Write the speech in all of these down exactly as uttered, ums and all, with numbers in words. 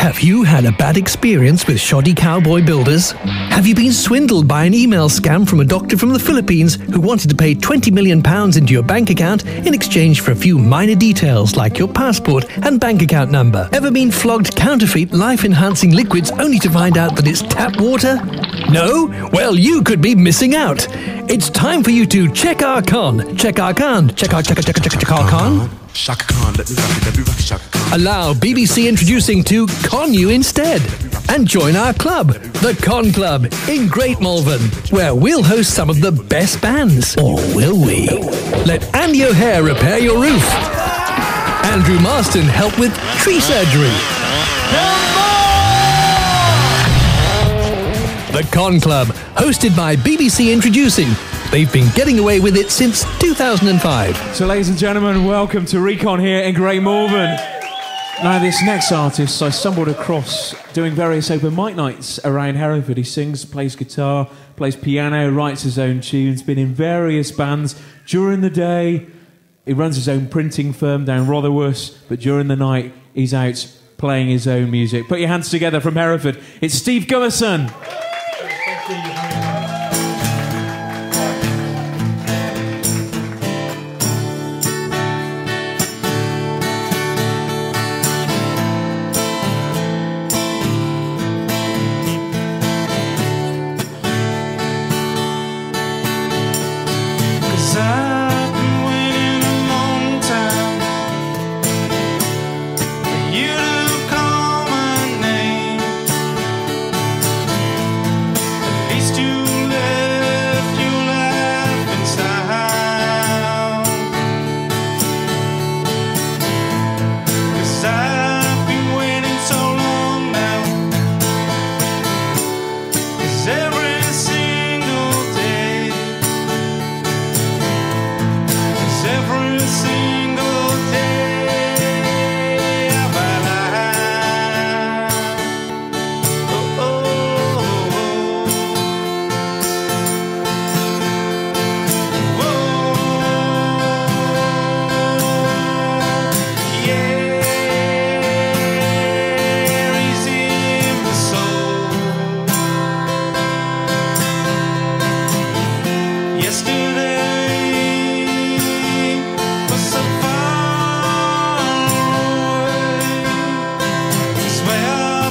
Have you had a bad experience with shoddy cowboy builders? Have you been swindled by an email scam from a doctor from the Philippines who wanted to pay twenty million pounds into your bank account in exchange for a few minor details like your passport and bank account number? Ever been flogged counterfeit life-enhancing liquids only to find out that it's tap water? No? Well, you could be missing out. It's time for you to check our con. Check our con. Check our check our check our check our con. Shaka Khan, let me rock it, let me rock it, Shaka Khan. Allow B B C Introducing to con you instead. And join our club, the Con Club, in Great Malvern, where we'll host some of the best bands. Or will we? Let Andy O'Hare repair your roof. Andrew Marston help with tree surgery. The Con Club, hosted by B B C Introducing. They've been getting away with it since two thousand five. So ladies and gentlemen, welcome to Recon here in Great Malvern. Now this next artist I stumbled across doing various open mic nights around Hereford. He sings, plays guitar, plays piano, writes his own tunes, been in various bands. During the day, he runs his own printing firm down Rotherwas, but during the night, he's out playing his own music. Put your hands together from Hereford. It's Steve Gummerson. I've been waiting a long time for you to call my name. At least you left your life inside. 'Cause I've been waiting so long now. 'Cause every single day, every single day of my life. Oh, oh, oh. Whoa. Yeah, he's in the soul. Yesterday so far away, it's way up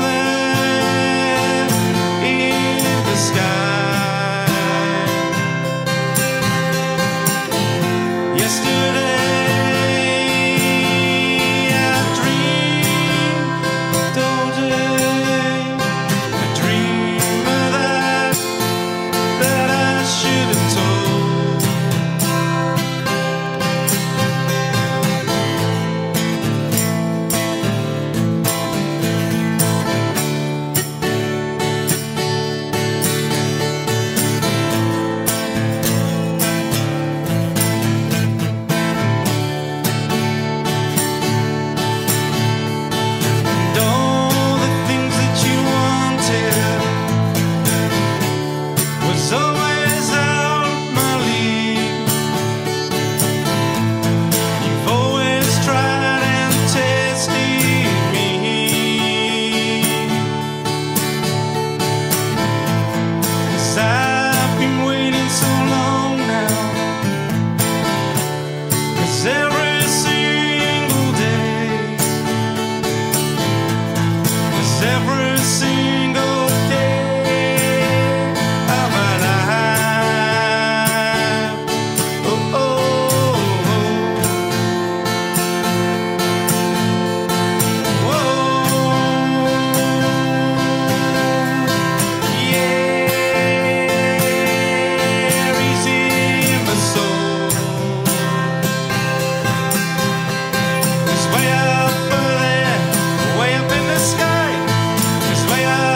there in the sky. Yesterday I dreamed all day, a dream of that that I should have told. I've been waiting so long now. 'Cause every single day, 'cause every single day of my life. Oh, oh, oh. Whoa. Yeah. Way up there, way up in the sky, it's way up.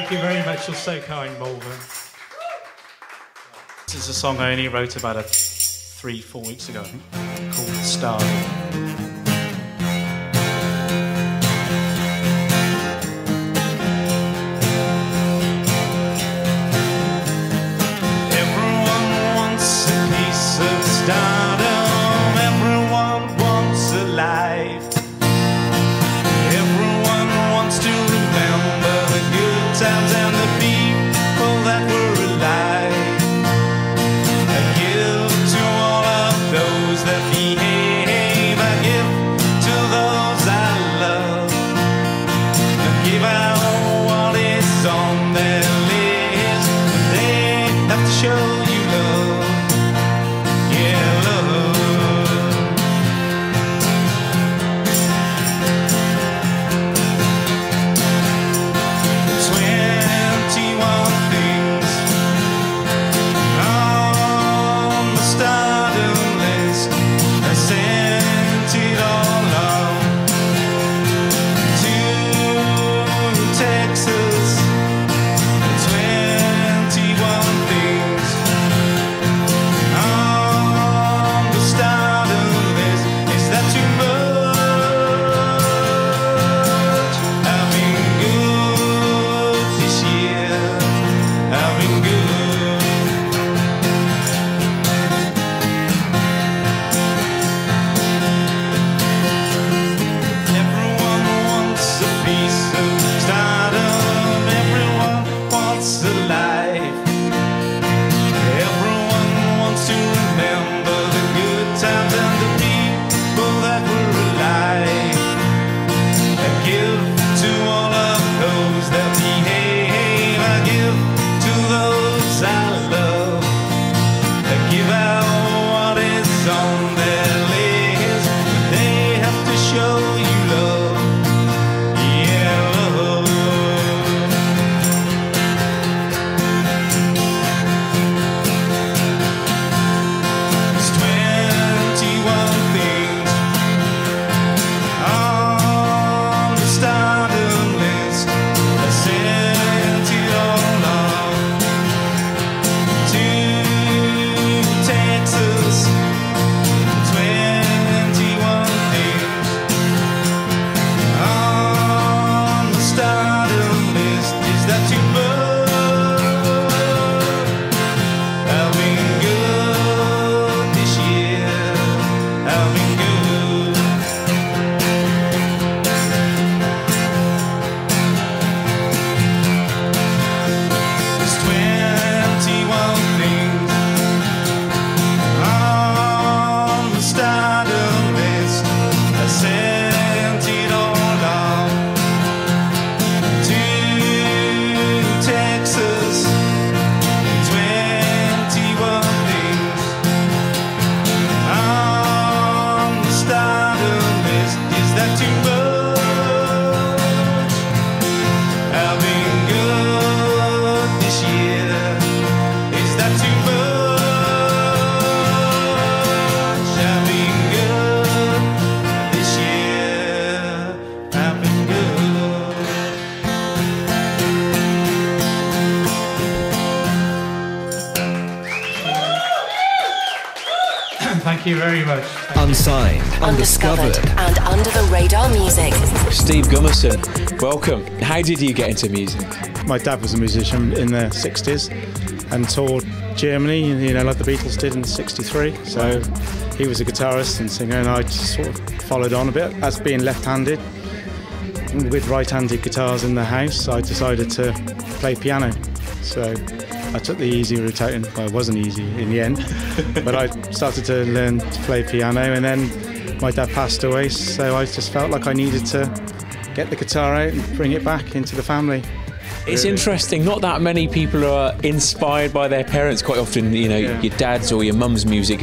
Thank you very much. You're so kind, Malvern. This is a song I only wrote about a three, four weeks ago, I think, called Star. Everyone wants a piece of stardom. Everyone wants a life. Everyone wants to remember the good times and the people that were alive. I give to all of those that behave. I give to those I love. I give out what is on their list. They have to show you love. Yeah, love. Twenty-one things on the stardom list. I sent it all on to Texas. Twenty-one things on the stardom list. Is that too much? I've been good this year. I've been good. Everyone wants a piece of stardom. Everyone wants a life. Everyone wants to remember the good times and the people that were alive. I give to all of those that behave. I give to those I love. I give out what is on their list. They have to show you love. Yeah, love. It's twenty-one things on the stardom list. I sent it all on to Texas. Twenty-one things on the stardom list. Is that too much? I've been good this year. I've been good. There's twenty-one things on the stardom list. I sent it all on to Texas. Twenty-one things on the stardom list. Is that too much? I've been good this year. Is that too much? I've been good this year. I've been good. Thank you very much. Unsigned, Undiscovered and under the radar music. Steve Gummerson, welcome. How did you get into music? My dad was a musician in the sixties and toured Germany, you know, like the Beatles did in sixty-three. So he was a guitarist and singer, and I just sort of followed on a bit. As being left-handed, with right-handed guitars in the house, I decided to play piano. So I took the easy route out, and well, it wasn't easy in the end, but I started to learn to play piano, and then my dad passed away, so I just felt like I needed to get the guitar out and bring it back into the family. It's Really. interesting, not that many people are inspired by their parents. Quite often, you know, Yeah. your dad's or your mum's music is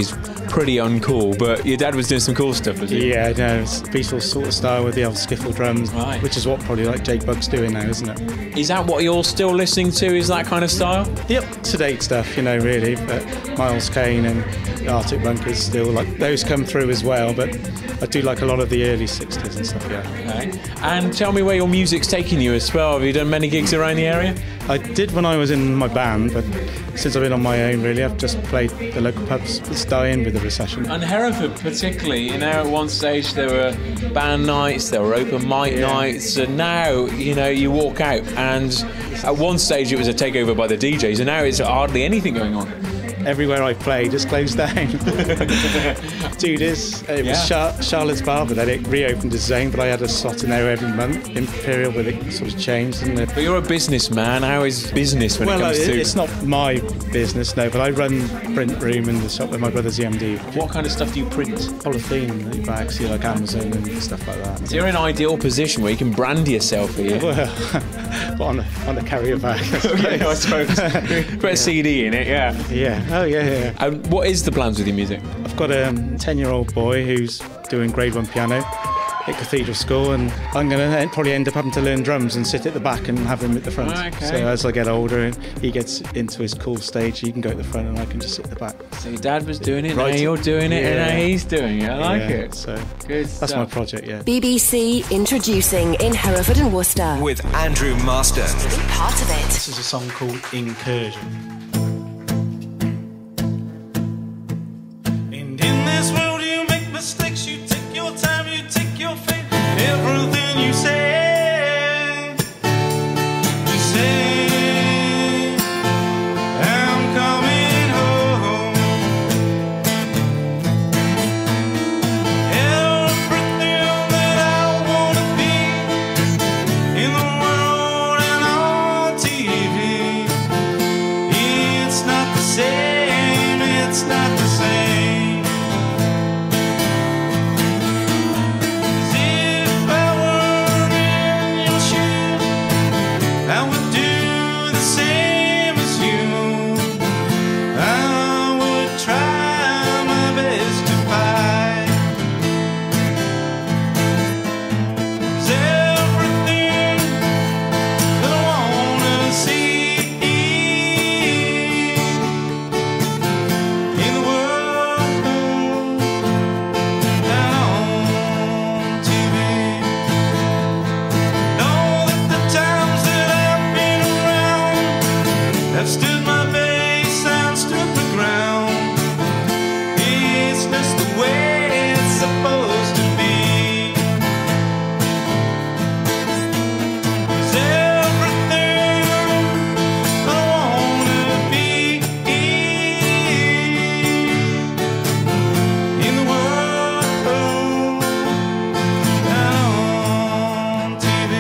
pretty uncool, but your dad was doing some cool stuff, was he? Yeah, no, it's Beatles sort of style with the old skiffle drums, Right. which is what probably like Jake Bugg's doing now, isn't it? Is that what you're still listening to, is that kind of style? Yep, to-date stuff, you know, really, but Miles Kane and the Arctic Monkeys still, like, those come through as well, but I do like a lot of the early sixties and stuff, yeah. Okay. And tell me where your music's taking you as well. Have you done many gigs around the area? I did when I was in my band, but since I've been on my own, really, I've just played the local pubs. It's dying with the recession. And Hereford particularly, you know, at one stage there were band nights, there were open mic Yeah. nights, and now, you know, you walk out and at one stage it was a takeover by the D Js, and now it's hardly anything going on. Everywhere I play just closed down. Dude, is it Yeah. was Char- Charlotte's Bar, but then it reopened as Zane, but I had a slot in there every month. Imperial, but it sort of changed, didn't it? But you're a businessman, how is business when Well, it comes uh, to... it's not my business, no, but I run print room in the shop with my brother's the M D. What kind of stuff do you print? Polythene bags, see, like Amazon and stuff like that. So you're in an ideal position where you can brand yourself here. Well, but on a, on a carrier bag. I suppose. Okay, I suppose. Put a C D in it, yeah. Yeah, oh yeah, yeah. yeah. And what is the plans with your music? I've got a ten-year-old boy who's doing grade one piano at Cathedral School, and I'm going to probably end up having to learn drums and sit at the back and have him at the front. Oh, okay. So as I get older and he gets into his cool stage, he can go at the front and I can just sit at the back. So your dad was doing it, Right. now you're doing it, and Yeah. now he's doing it. I like Yeah, it. So Good that's stuff. my project, yeah. B B C introducing in Hereford and Worcester. With Andrew Marston. Be part of it. This is a song called Incursion. And in this world you make mistakes, you take your time, you take your fate. Everything you say, you say, I'm coming home. Everything that I wanna be in the world and on T V, it's not the same, it's not the same. 'Cause if I were in your shoes, I would do the same as you. I would try my best to fight. 'Cause everything that I wanna see in the world and on T V. Know that the times that I've been around have stood my base and stood the ground. It's just the way it's supposed to be. 'Cause everything I wanna be in the world and on T V.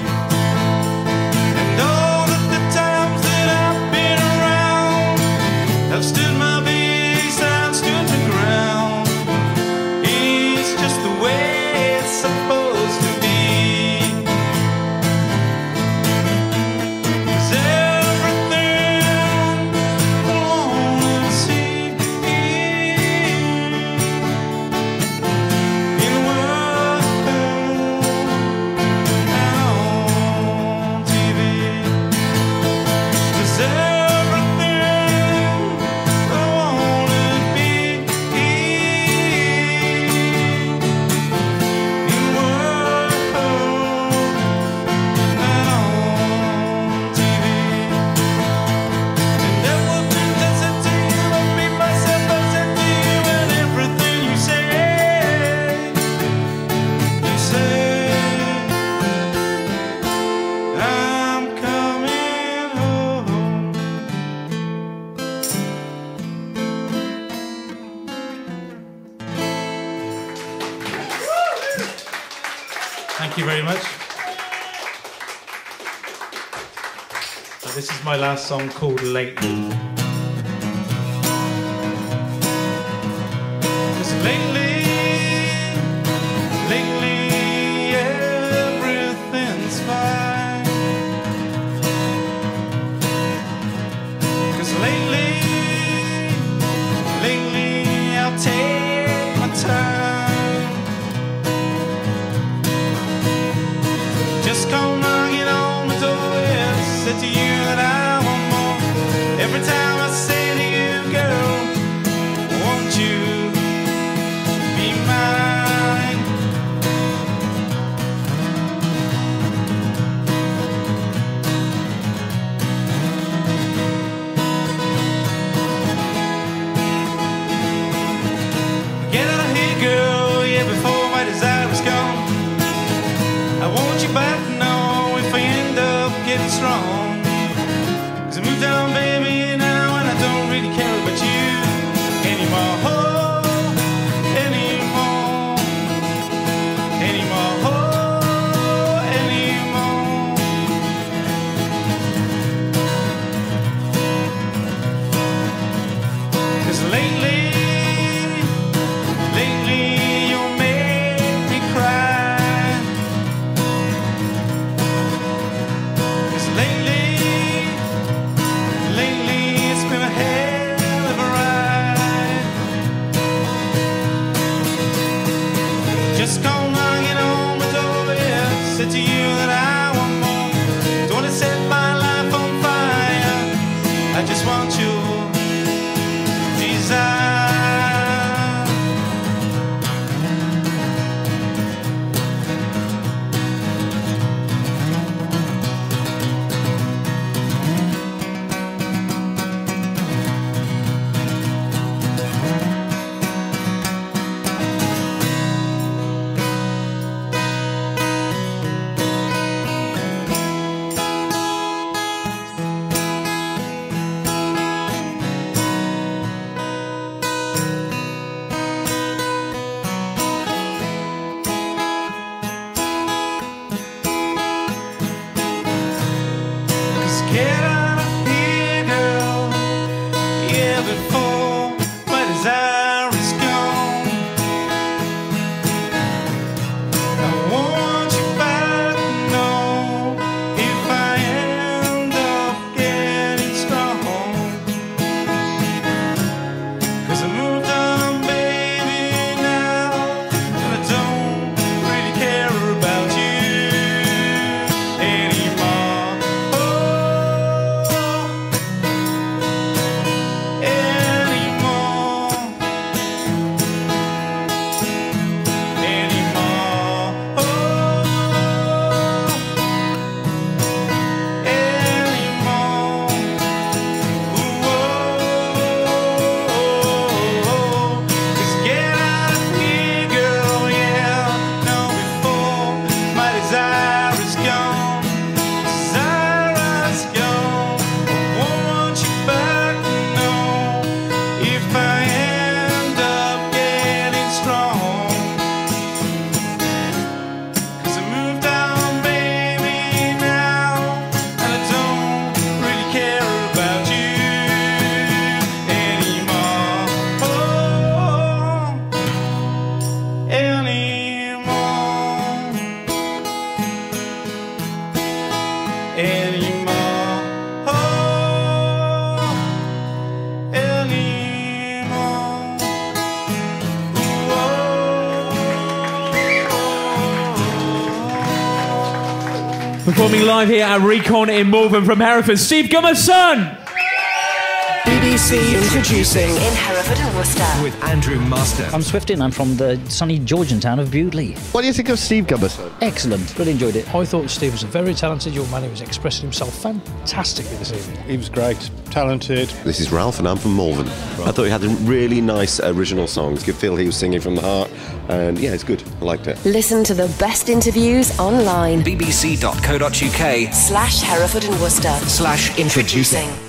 And all of the times that I've been around have stood my base and stood the ground. It's just the way it's supposed to be. 'Cause everything I wanna see in the world and on T V. 'Cause everything I wanna be in the world and on T V. And everything that's a deal, I'll be myself as a deal, and everything you say, you say, I'm coming home. Thank you very much. So this is my last song called Lightening. Cause lately, lately, everything's fine. Cause lately, lately, I've taken strong. 'Cause I moved down, baby, now, and I don't really care about you anymore. Anymore. Anymore. Anymore. 'Cause lately, lately you make me cry. 'Cause lately, lately it's been a hell of a ride. Just come knocking on my door, yeah. Said to you that I want more. Don't wanna set my life on fire. I just want your desire. Just get out of here, girl. Yeah, before my desire is gone. I want you back, no. If I end up getting strong. 'Cause I moved on, baby, now, and I don't really care about you anymore. Oh, anymore. Anymore. Oh, anymore. Ooh, 'cause get out of here, girl, yeah. No, before my desire is gone. Desire is gone. I want you back, no. If I end up getting strong. 'Cause I moved down, baby, now, and I don't really care about you anymore. Oh, anymore. Anymore. Oh, anymore. Performing live here at Recon in Malvern from Hereford, Steve Gummerson. B B C introducing in Hereford and Worcester. With Andrew Master. I'm Swifty, I'm from the sunny Georgian town of Bewdley. What do you think of Steve Gummerson? Excellent, really enjoyed it. I thought Steve was a very talented young man. He was expressing himself fantastically this evening. He was great, talented. This is Ralph and I'm from Malvern. I thought he had a really nice original songs. You could feel he was singing from the heart. And yeah, it's good. I liked it. Listen to the best interviews online. bbc.co.uk Slash Hereford and Worcester. slash introducing.